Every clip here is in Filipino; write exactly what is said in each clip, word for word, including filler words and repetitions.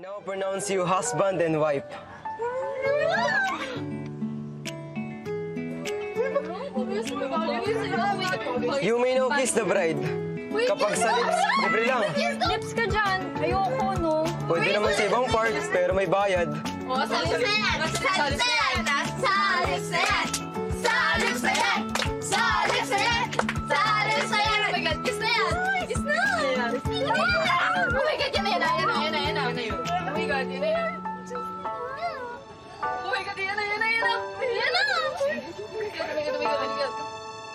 now pronounce you husband and wife. You may now kiss the bride. Kapag sa lips, libre lang. Lips ka dyan. Ayoko, no? Pwede naman sa ibang part, pero may bayad. Oh, sa lips na yan! Sa lips na yan! Sa lips na yan! Sa lips na yan! Sa lips na yan! Sa lips na yan! Oh my God, kiss na yan! Kiss na! Oh my God, yan na yan! Yan na, yan na, yan na! Yan na yun. Oh my God, yan na yan! Oh my God, yan na, yan na, yan na! Yan na! Oh my God, oh my God, oh my God, oh my God!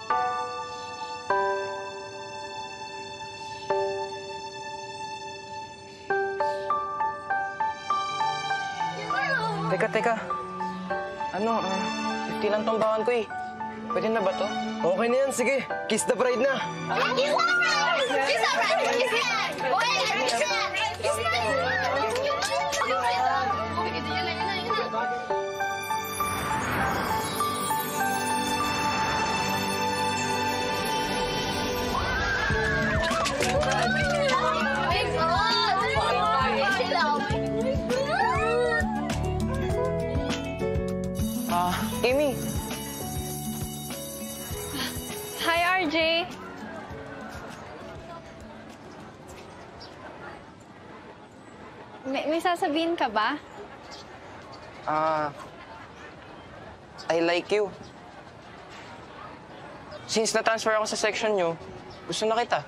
Teka, teka. Ano, ah, fifty lang tong baon ko eh. Pwede na ba to? Okay na yan, sige. Kiss the bride na. Kiss the bride! Kiss the bride! Kiss the bride! Oh my God, kiss the bride! Kiss the bride! Oh my God, yan na, yan na, yan na! Ah, Amy. Hi, R J. May, may sasabihin ka ba? Ah, I like you. Since na-transfer ako sa section nyo, gusto na kita.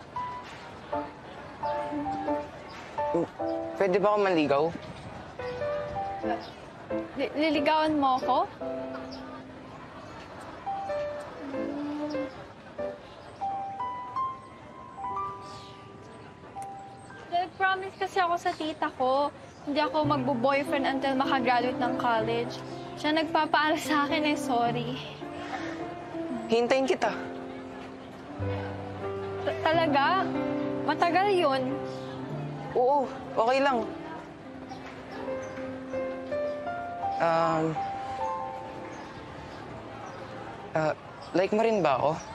Mm, Pwede ba ako manligaw? Li- liligawan mo ako? Nag-promise kasi ako sa tita ko. Hindi ako magbo-boyfriend until makagraduate ng college. Siya nagpapaalam sa akin eh, sorry. Hintayin kita. Ta- talaga? Matagal yun. Oo, okay lang. Um, ah, like mo rin ba ako?